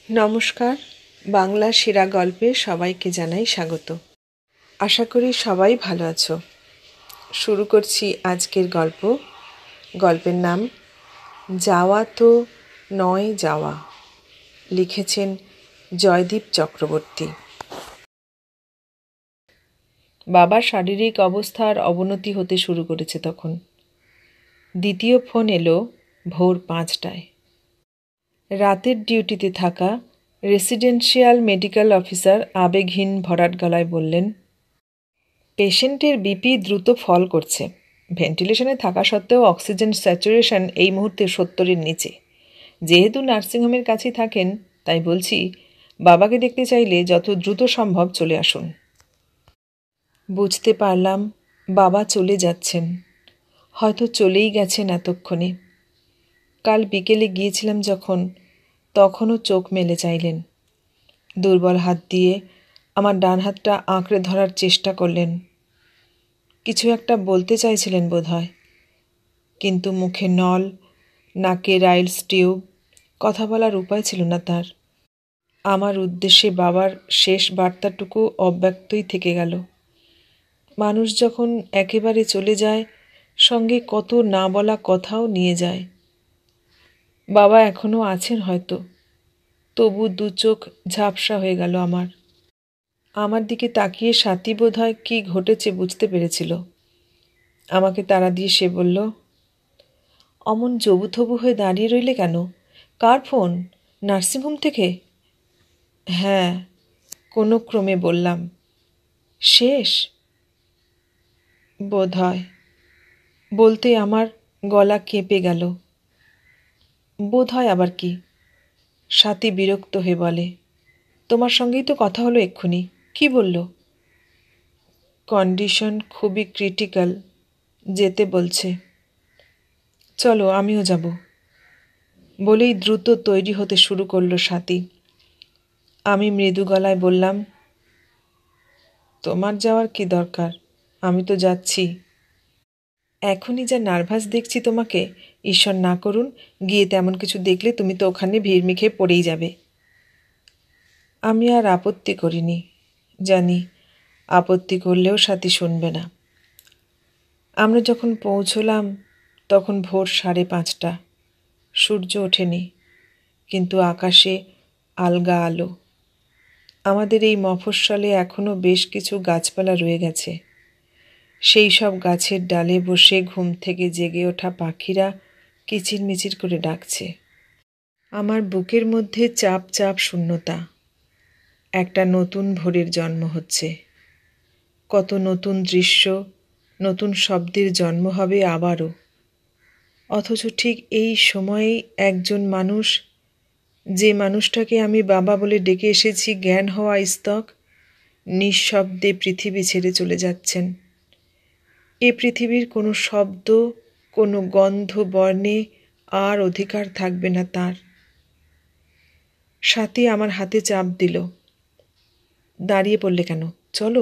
নমস্কার, বাংলা সেরা গল্পে সবাইকে জানাই স্বাগত। আশা করি সবাই ভালো আছো। শুরু করছি আজকের গল্প। গল্পের নাম যাওয়া তো নয় যাওয়া। লিখেছেন জয়দীপ চক্রবর্তী। বাবার শারীরিক অবস্থার অবনতি হতে শুরু করেছে তখন। দ্বিতীয় ফোন এলো ভোর 5টায়। রাতের ডিউটিতে থাকা রেসিডেন্সিয়াল মেডিকেল অফিসার আবেগহীন ভরাট গলায় বললেন, পেশেন্টের বিপি দ্রুত ফল করছে। ভেন্টিলেশনে থাকা সত্ত্বেও অক্সিজেন স্যাচুরেশন এই মুহূর্তে 70-এর নিচে। যেহেতু নার্সিংহোমের কাছেই থাকেন, তাই বলছি বাবাকে দেখতে চাইলে যত দ্রুত সম্ভব চলে আসুন। বুঝতে পারলাম বাবা চলে যাচ্ছেন, হয়তো চলেই গেছেন এতক্ষণে। কাল বিকেলে গিয়েছিলাম যখন, তখনও চোখ মেলে চাইলেন। দুর্বল হাত দিয়ে আমার ডান হাতটা আঁকড়ে ধরার চেষ্টা করলেন। কিছু একটা বলতে চাইছিলেন বোধহয়, কিন্তু মুখে নল, নাকে রাইলস টিউব, কথা বলার উপায় ছিল না তার। আমার উদ্দেশ্যে বাবার শেষ বার্তাটুকু অব্যক্তই থেকে গেল। মানুষ যখন একেবারে চলে যায়, সঙ্গে কত না বলা কথাও নিয়ে যায়। বাবা এখনও আছেন হয়তো, তবু দু চোখ ঝাপসা হয়ে গেল আমার দিকে তাকিয়ে সাথী বোধহয় কী ঘটেছে বুঝতে পেরেছিল। আমাকে তাড়া দিয়ে সে বলল, অমন জবুথবু হয়ে দাঁড়িয়ে রইলে কেন? কার ফোন? নার্সিংহোম থেকে? হ্যাঁ, কোনো ক্রমে বললাম। শেষ বোধহয়। বলতে আমার গলা কেঁপে গেল। বোধহয় আবার কি? সাথী বিরক্ত হয়ে বলে, তোমার সঙ্গেই তো কথা হলো এক্ষুনি। কি বলল? কন্ডিশন খুবই ক্রিটিক্যাল, যেতে বলছে। চলো, আমিও যাব। বলেই দ্রুত তৈরি হতে শুরু করলো সাথী। আমি মৃদু গলায় বললাম, তোমার যাওয়ার কি দরকার? আমি তো যাচ্ছি। এখনই যা নার্ভাস দেখছি তোমাকে, ঈশ্বর না করুন গিয়ে তেমন কিছু দেখলে তুমি তো ওখানে ভিড় মিখে পড়েই যাবে। আমি আর আপত্তি করিনি। জানি আপত্তি করলেও সাথী শুনবে না। আমরা যখন পৌঁছলাম তখন ভোর 5:30। সূর্য ওঠেনি, কিন্তু আকাশে আলগা আলো। আমাদের এই মফস্বলে এখনও বেশ কিছু গাছপালা রয়ে গেছে। সেই সব গাছের ডালে বসে ঘুম থেকে জেগে ওঠা পাখিরা কিচিরমিচির করে ডাকছে। আমার বুকের মধ্যে চাপ চাপ শূন্যতা। একটা নতুন ভোরের জন্ম হচ্ছে। কত নতুন দৃশ্য, নতুন শব্দের জন্ম হবে আবারও। অথচ ঠিক এই সময়েই একজন মানুষ, যে মানুষটাকে আমি বাবা বলে ডেকে এসেছি জ্ঞান হওয়া স্তক, নিঃশব্দে পৃথিবী ছেড়ে চলে যাচ্ছেন। এ পৃথিবীর কোনো শব্দ, কোনো গন্ধ, বর্ণে আর অধিকার থাকবে না তার। সাথী আমার হাতে চাপ দিল। দাঁড়িয়ে পড়লে কেন? চলো।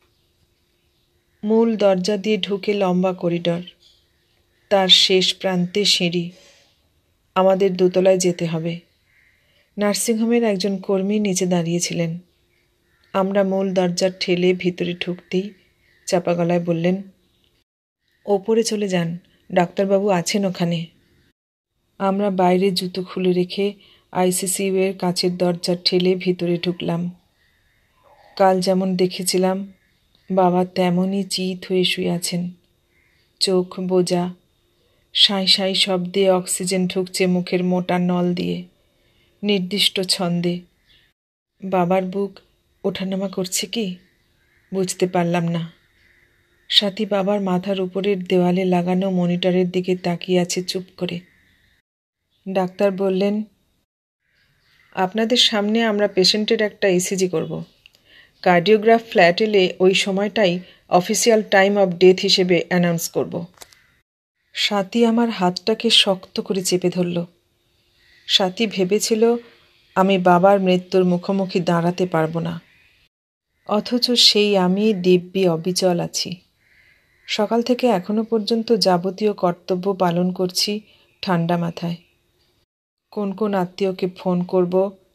মূল দরজা দিয়ে ঢুকে লম্বা করিডর, তার শেষ প্রান্তে সিঁড়ি। আমাদের দোতলায় যেতে হবে। নার্সিংহোমের একজন কর্মী নিচে দাঁড়িয়েছিলেন। আমরা মূল দরজার ঠেলে ভিতরে ঢুকতেই চাপা গলায় বললেন, ওপরে চলে যান, ডাক্তারবাবু আছেন ওখানে। আমরা বাইরে জুতো খুলে রেখে আইসিইউ-এর কাচের দরজা ঠেলে ভিতরে ঢুকলাম। কাল যেমন দেখেছিলাম, বাবা তেমনই চিত হয়ে শুয়ে আছেন। চোখ বোজা, সাঁই সাঁই শব্দে অক্সিজেন ঢুকছে মুখের মোটা নল দিয়ে, নির্দিষ্ট ছন্দে। বাবার বুক ওঠানামা করছে কি বুঝতে পারলাম না। সাথী বাবার মাথার উপরের দেওয়ালে লাগানো মনিটরের দিকে তাকিয়ে আছে চুপ করে। ডাক্তার বললেন, আপনাদের সামনে আমরা পেশেন্টের একটা ইসিজি করব। কার্ডিওগ্রাফ ফ্ল্যাট এলে ওই সময়টাই অফিসিয়াল টাইম অফ ডেথ হিসেবে অ্যানাউন্স করব। সাথী আমার হাতটাকে শক্ত করে চেপে ধরল। সাথী ভেবেছিল আমি বাবার মৃত্যুর মুখোমুখি দাঁড়াতে পারবো না, অথচ সেই আমি দিব্যি অবিচল আছি। সকাল থেকে এখনো পর্যন্ত যাবতীয় কর্তব্য পালন করছি ঠান্ডা মাথায়। কোন কোন আত্মীয়কে ফোন করব,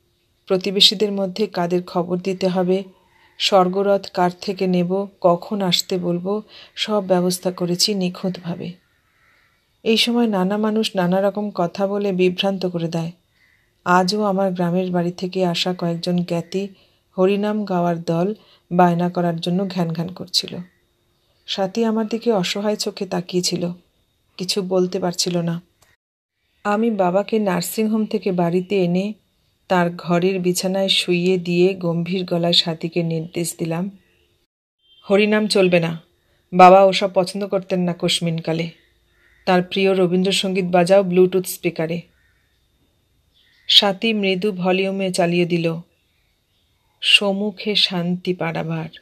প্রতিবেশীদের মধ্যে কাদের খবর দিতে হবে, স্বর্গরথ কার থেকে নেব, কখন আসতে বলবো, সব ব্যবস্থা করেছি নিখুঁতভাবে। এই সময় নানা মানুষ নানা রকম কথা বলে বিভ্রান্ত করে দেয়। আজও আমার গ্রামের বাড়ি থেকে আসা কয়েকজন জ্ঞাতি হরিনাম গাওয়ার দল বায়না করার জন্য ঘ্যান ঘ্যান করছিল। সাথী আমার দিকে অসহায় চোখে তাকিয়েছিল, কিছু বলতে পারছিল না। আমি বাবাকে নার্সিংহোম থেকে বাড়িতে এনে তার ঘরের বিছানায় শুইয়ে দিয়ে গম্ভীর গলায় সাথীকে নির্দেশ দিলাম, হরিনাম চলবে না। বাবা ওসব পছন্দ করতেন না কোশমিনকালে। তার প্রিয় রবীন্দ্রসঙ্গীত বাজাও ব্লুটুথ স্পিকারে। সাথী মৃদু ভলিউমে চালিয়ে দিল, সম্মুখে শান্তি পাড়াবার।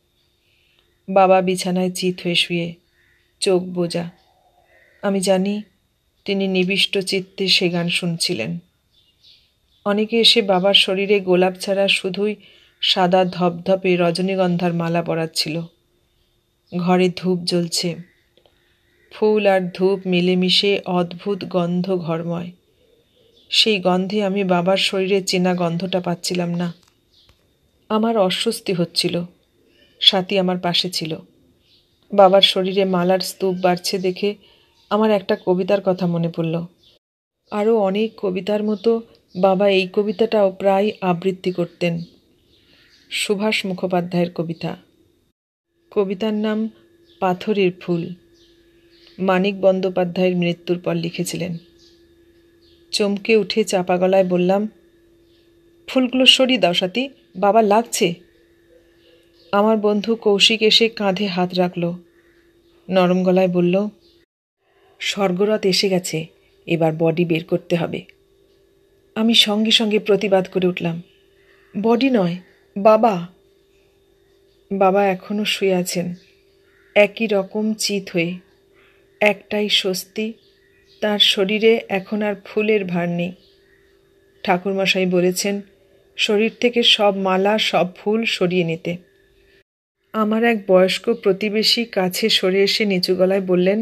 বাবা বিছানায় চিত হয়ে শুয়ে, চোখ বোজা। আমি জানি তিনি নিবিষ্ট চিত্তে সে গান শুনছিলেন। অনেকে এসে বাবার শরীরে গোলাপ ছাড়া শুধুই সাদা ধপধপে রজনীগন্ধার মালা পরাচ্ছিল। ঘরে ধূপ জ্বলছে, ফুল আর ধূপ মিলেমিশে অদ্ভুত গন্ধ ঘরময়। সেই গন্ধে আমি বাবার শরীরে চেনা গন্ধটা পাচ্ছিলাম না। আমার অস্বস্তি হচ্ছিল। সাথী আমার পাশে ছিল। বাবার শরীরে মালার স্তূপ বাড়ছে দেখে আমার একটা কবিতার কথা মনে পড়ল। আরও অনেক কবিতার মতো বাবা এই কবিতাটাও প্রায় আবৃত্তি করতেন। সুভাষ মুখোপাধ্যায়ের কবিতা। কবিতার নাম পাথরের ফুল। মানিক বন্দ্যোপাধ্যায়ের মৃত্যুর পর লিখেছিলেন। চমকে উঠে চাপা গলায় বললাম, ফুলগুলো সরিয়ে দাও সাথী, বাবা লাগছে। আমার বন্ধু কৌশিক এসে কাঁধে হাত রাখল, নরম গলায় বলল, স্বর্গরথ এসে গেছে, এবার বডি বের করতে হবে। আমি সঙ্গে সঙ্গে প্রতিবাদ করে উঠলাম, বডি নয়, বাবা। বাবা এখনও শুয়ে আছেন, একই রকম চিত হয়ে। একটাই স্বস্তি, তার শরীরে এখন আর ফুলের ভার নেই। ঠাকুরমশাই বলেছেন শরীর থেকে সব মালা সব ফুল সরিয়ে নিতে। আমার এক বয়স্ক প্রতিবেশী কাছে সরে এসে নিচু গলায় বললেন,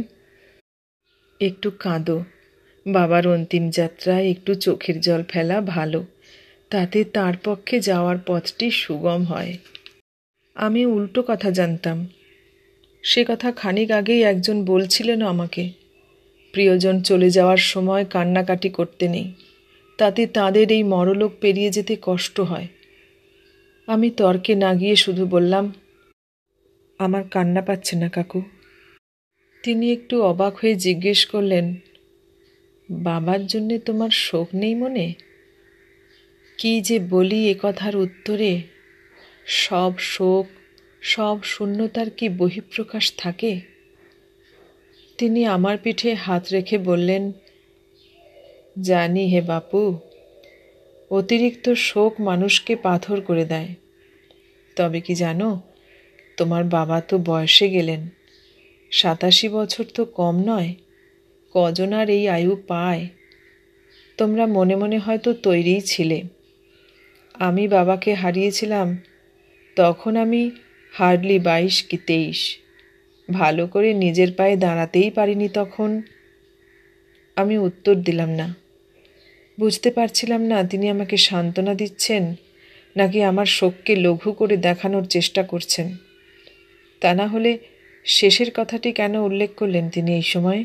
একটু কাঁদো, বাবার অন্তিম যাত্রায় একটু চোখের জল ফেলা ভালো, তাতে তার পক্ষে যাওয়ার পথটি সুগম হয়। আমি উল্টো কথা জানতাম। সে কথা খানিক আগেই একজন বলছিলেন আমাকে, প্রিয়জন চলে যাওয়ার সময় কান্নাকাটি করতে নেই, তাতে তাদের এই মরলোক পেরিয়ে যেতে কষ্ট হয়। আমি তর্কে না গিয়ে শুধু বললাম, আমার কান্না পাচ্ছে না কাকু। তিনি একটু অবাক হয়ে জিজ্ঞেস করলেন, বাবার জন্যে তোমার শোক নেই মনে? কি যে বলি এ কথার উত্তরে, সব শোক সব শূন্যতার কি বহিঃপ্রকাশ থাকে? তিনি আমার পিঠে হাত রেখে বললেন, জানি হে বাপু, অতিরিক্ত শোক মানুষকে পাথর করে দেয়। তবে কি জানো, তোমার বাবা তো বয়সে গেলেন, 87 বছর তো কম নয়। কজন আর এই আয়ু পায়? তোমরা মনে মনে হয়তো তৈরিই ছিলে। আমি বাবাকে হারিয়েছিলাম তখন আমি হার্ডলি 22 কি 23। ভালো করে নিজের পায়ে দাঁড়াতেই পারিনি তখন। আমি উত্তর দিলাম না। বুঝতে পারছিলাম না তিনি আমাকে সান্ত্বনা দিচ্ছেন নাকি আমার শোককে লঘু করে দেখানোর চেষ্টা করছেন। তা না হলে শেষের কথাটি কেন উল্লেখ করলেন তিনি এই সময়?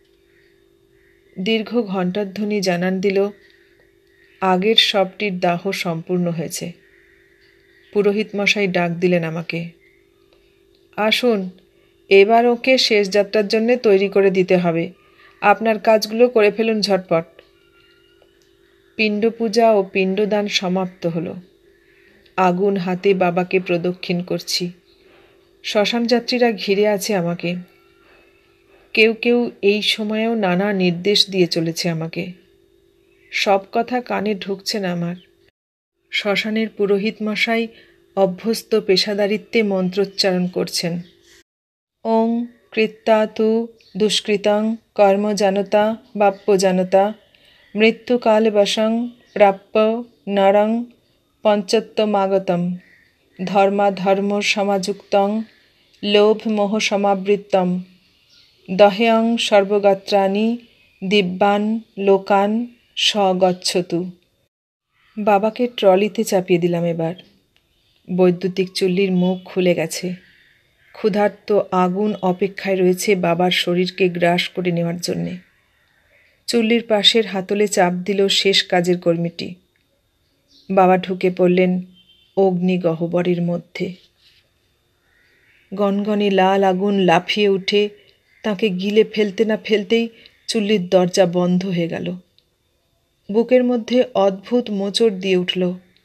দীর্ঘ ঘণ্টার ধ্বনি জানান দিল, আগের সবটির দাহ সম্পূর্ণ হয়েছে। পুরোহিত মশাই ডাক দিলেন আমাকে, আসুন, এবার ওকে শেষ যাত্রার জন্য তৈরি করে দিতে হবে। আপনার কাজগুলো করে ফেলুন ঝটপট। পিণ্ড পূজা ও পিণ্ডদান সমাপ্ত হলো। আগুন হাতে বাবাকে প্রদক্ষিণ করছি। শ্মশান যাত্রীরা ঘিরে আছে আমাকে। কেউ কেউ এই সময়েও নানা নির্দেশ দিয়ে চলেছে আমাকে। সব কথা কানে ঢুকছে না আমার। শ্মশানের পুরোহিত মশাই অভ্যস্ত পেশাদারিত্বে মন্ত্রোচ্চারণ করছেন। ওং কৃত্তা তু দুষ্কৃতং কর্মজানতা বাপ্যজানতা মৃত্যুকালবশং প্রাপ্য নরং পঞ্চত্বমাগতম ধর্মাধর্ম সমাযুক্তং লোভমোহ সমাবৃত্তম দহেয়ং সর্বগাত্রাণি দিব্যান লোকান স গচ্ছতু। বাবাকে ট্রলিতে চাপিয়ে দিলাম। এবার বৈদ্যুতিক চুল্লির মুখ খুলে গেছে। ক্ষুধার্ত আগুন অপেক্ষায় রয়েছে বাবার শরীরকে গ্রাস করে নেওয়ার জন্যে। চুল্লির পাশের হাতলে চাপ দিল শেষ কাজের কর্মীটি। বাবা ঢুকে পড়লেন অগ্নিগহ্বরের মধ্যে। গনগনে লাল আগুন লাফিয়ে উঠে তাকে গিলে ফেলতে না ফেলতেই চুল্লির দরজা বন্ধ হয়ে গেল। বুকের মধ্যে অদ্ভুত মোচড় দিয়ে উঠল।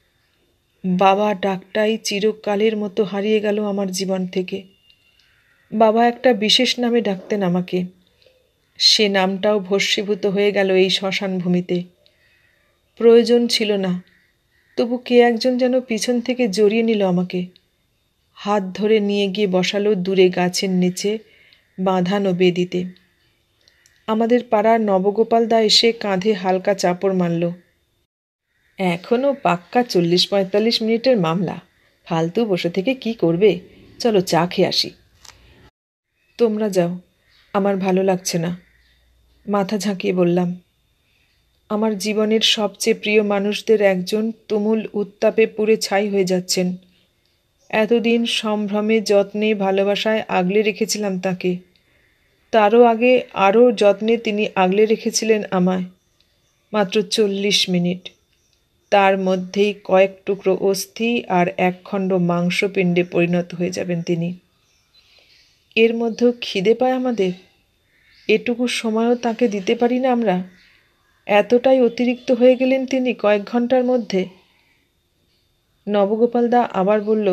বাবা ডাকটাই চিরকালের মতো হারিয়ে গেল আমার জীবন থেকে। বাবা একটা বিশেষ নামে ডাকতেন আমাকে। সে নামটাও ভস্মীভূত হয়ে গেল এই শ্মশান ভূমিতে। প্রয়োজন ছিল না, তবু কে একজন যেন পিছন থেকে জড়িয়ে নিল আমাকে। হাত ধরে নিয়ে গিয়ে বসালো দূরে গাছের নিচে বাঁধানো বেদিতে। আমাদের পাড়ার নবগোপাল দা এসে কাঁধে হালকা চাপড় মারল। এখনও পাক্কা 40-45 মিনিটের মামলা, ফালতু বসে থেকে কি করবে, চলো চা খেয়ে আসি। তোমরা যাও, আমার ভালো লাগছে না, মাথা ঝাঁকিয়ে বললাম। আমার জীবনের সবচেয়ে প্রিয় মানুষদের একজন তুমুল উত্তাপে পুড়ে ছাই হয়ে যাচ্ছেন। এতদিন সম্ভ্রমে যত্নে ভালোবাসায় আগলে রেখেছিলাম তাকে, তারও আগে আরও যত্নে তিনি আগলে রেখেছিলেন আমায়। মাত্র 40 মিনিট, তার মধ্যেই কয়েক টুকরো অস্থি আর একখণ্ড মাংসপিণ্ডে পরিণত হয়ে যাবেন তিনি। এর মধ্যেও খিদে পায় আমাদের, এটুকু সময়ও তাকে দিতে পারি না আমরা। এতটাই অতিরিক্ত হয়ে গেলেন তিনি কয়েক ঘন্টার মধ্যে। নবগোপাল দা আবার বলল,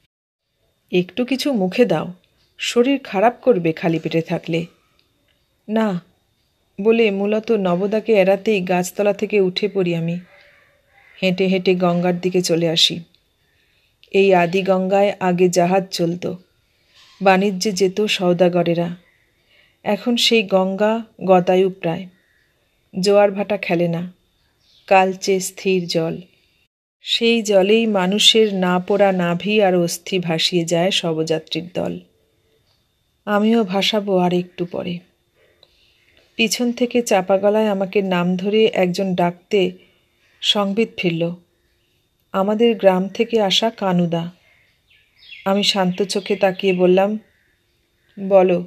একটু কিছু মুখে দাও, শরীর খারাপ করবে খালি পেটে থাকলে। না বলে মূলত নবদাকে এড়াতেই গাছতলা থেকে উঠে পড়ি আমি। হেঁটে হেঁটে গঙ্গার দিকে চলে আসি। এই আদি গঙ্গায় আগে জাহাজ চলত, বাণিজ্যে যেত সওদাগরেরা। এখন সেই গঙ্গা গতায়ু প্রায়, জোয়ার ভাটা খেলে না, কালচে স্থির জল। সেই জলেই মানুষের না পোড়া নাভি আর অস্থি ভাসিয়ে যায় শবযাত্রীর দল। আমিও ভাসাবো আর একটু পরে। পিছন থেকে চাপা গলায় আমাকে নাম ধরে একজন ডাকতে সংবিত ফিরল। আমাদের গ্রাম থেকে আসা কানুদা। আমি শান্ত চোখে তাকিয়ে বললাম, বলো।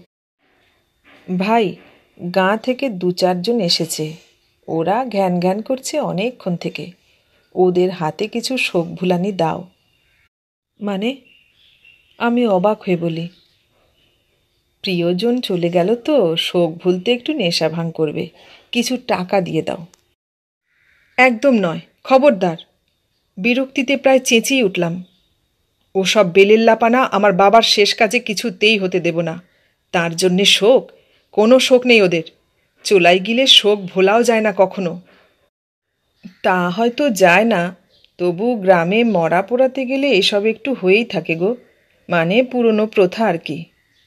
ভাই, গাঁ থেকে 2-4 জন এসেছে, ওরা ঘ্যান ঘ্যান করছে অনেকক্ষণ থেকে, ওদের হাতে কিছু শোক ভুলানি দাও। মানে? আমি অবাক হয়ে বলি, প্রিয়জন চলে গেল তো শোক ভুলতে একটু নেশা ভাঙ করবে, কিছু টাকা দিয়ে দাও। একদম নয়, খবরদার। বিরক্তিতে প্রায় চেঁচিয়ে উঠলাম। ওসব বেলেল্লাপানা আমার বাবার শেষ কাজে কিছুতেই হতে দেব না। তার জন্যে শোক? কোনো শোক নেই ওদের। চোলাই গিলে শোক ভোলাও যায় না কখনো। তা হয়তো যায় না, তবু গ্রামে মরা পোড়াতে গেলে এসব একটু হয়েই থাকে গো, মানে পুরনো প্রথা আর কি।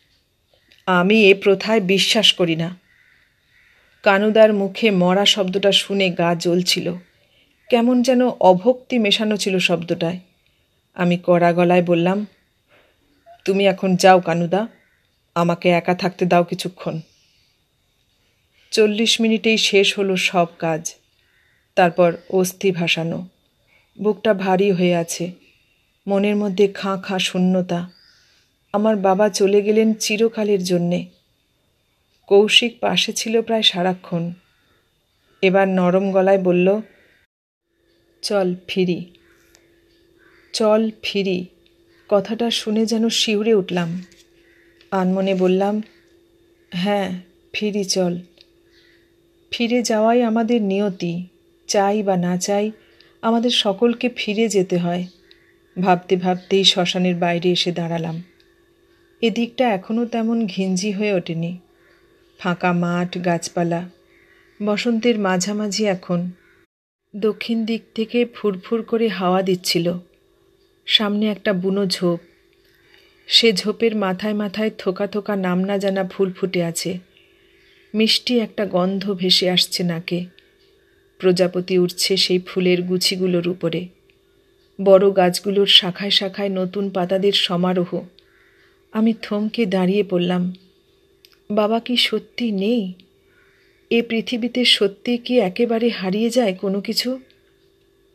আমি এ প্রথায় বিশ্বাস করি না। কানুদার মুখে মরা শব্দটা শুনে গা জ্বলছিল, কেমন যেন অভক্তি মেশানো ছিল শব্দটায়। আমি কড়া গলায় বললাম, তুমি এখন যাও কানুদা, আমাকে একা থাকতে দাও কিছুক্ষণ। 40 মিনিটেই শেষ হলো সব কাজ। তারপর অস্থি ভাসানো। বুকটা ভারী হয়ে আছে, মনের মধ্যে খাঁ খাঁ শূন্যতা। আমার বাবা চলে গেলেন চিরকালের জন্যে। কৌশিক পাশে ছিল প্রায় সারাক্ষণ। এবার নরম গলায় বলল, চল ফিরি। চল ফিরি কথাটা শুনে যেন শিউরে উঠলাম। আনমনে বললাম, হ্যাঁ ফিরি, চল। ফিরে যাওয়াই আমাদের নিয়তি, চাই বা না চাই আমাদের সকলকে ফিরে যেতে হয়। ভাবতে ভাবতেই শ্মশানের বাইরে এসে দাঁড়ালাম। এদিকটা এখনও তেমন ঘিঞ্জি হয়ে ওঠেনি। ফাঁকা মাঠ, গাছপালা, বসন্তের মাঝামাঝি এখন। দক্ষিণ দিক থেকে ফুরফুর করে হাওয়া দিচ্ছিল। সামনে একটা বুনো ঝোপ, সে ঝোপের মাথায় মাথায় থোকা থোকা নাম না জানা ফুল ফুটে আছে। মিষ্টি একটা গন্ধ ভেসে আসছে নাকে। প্রজাপতি উঠছে সেই ফুলের গুছিগুলোর উপরে। বড় গাছগুলোর শাখায় শাখায় নতুন পাতাদের সমারোহ। আমি থমকে দাঁড়িয়ে পড়লাম। বাবা কি সত্যি নেই? এ পৃথিবীতে সত্যি কি একেবারে হারিয়ে যায় কোনো কিছু?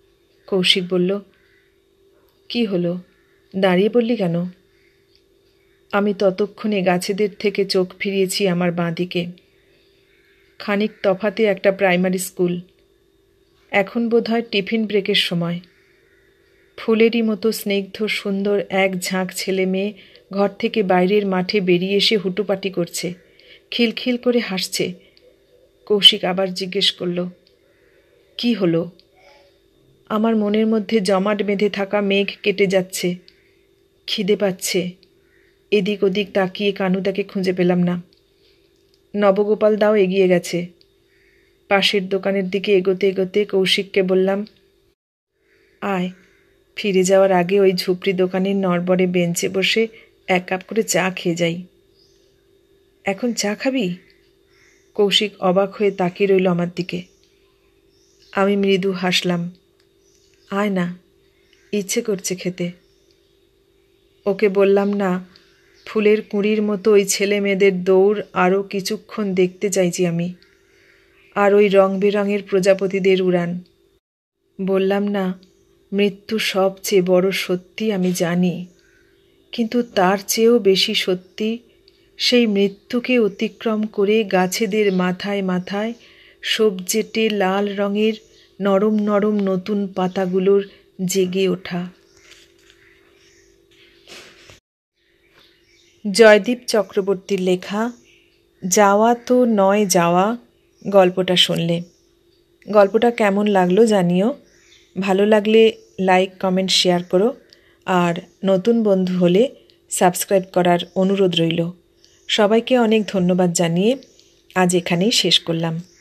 কৌশিক বলল, কি হলো, দাঁড়িয়ে পড়লি কেন? আমি ততক্ষণে গাছেদের থেকে চোখ ফিরিয়েছি আমার বাঁ দিকে। খানিক তফাতে একটা প্রাইমারি স্কুল। এখন বোধহয় টিফিন ব্রেকের সময়। ফুলেরই মতো স্নিগ্ধ সুন্দর এক ঝাঁক ছেলে মেয়ে ঘর থেকে বাইরের মাঠে বেরিয়ে এসে হুটোপাটি করছে, খিলখিল করে হাসছে। কৌশিক আবার জিজ্ঞেস করল, কি হলো? আমার মনের মধ্যে জমাট বেঁধে থাকা মেঘ কেটে যাচ্ছে। খিদে পাচ্ছে। এদিক ওদিক তাকিয়ে কানুদাকে খুঁজে পেলাম না। নবগোপাল দাও এগিয়ে গেছে। পাশের দোকানের দিকে এগোতে এগোতে কৌশিককে বললাম, আয়, ফিরে যাওয়ার আগে ওই ঝুপড়ি দোকানের নড়বড়ে বেঞ্চে বসে 1 কাপ করে চা খেয়ে যাই। এখন চা খাবি? কৌশিক অবাক হয়ে তাকিয়ে রইল আমার দিকে। আমি মৃদু হাসলাম। আয় না, ইচ্ছে করছে খেতে। ওকে বললাম না, ফুলের কুঁড়ির মতো ওই ছেলে মেয়েদের দৌড় আরও কিছুক্ষণ দেখতে চাইছি আমি, আর ওই রং বেরঙের প্রজাপতিদের উড়ান। বললাম না, মৃত্যু সবচেয়ে বড় সত্যি আমি জানি, কিন্তু তার চেয়েও বেশি সত্যি সেই মৃত্যুকে অতিক্রম করে গাছেদের মাথায় মাথায় সবজেটে লাল রঙের নরম নরম নতুন পাতাগুলোর জেগে ওঠা। জয়দীপ চক্রবর্তীর লেখা যাওয়া তো নয় যাওয়া গল্পটা শুনলে। গল্পটা কেমন লাগলো জানিও। ভালো লাগলে লাইক, কমেন্ট, শেয়ার করো। আর নতুন বন্ধু হলে সাবস্ক্রাইব করার অনুরোধ রইল। সবাইকে অনেক ধন্যবাদ জানিয়ে আজ এখানেই শেষ করলাম।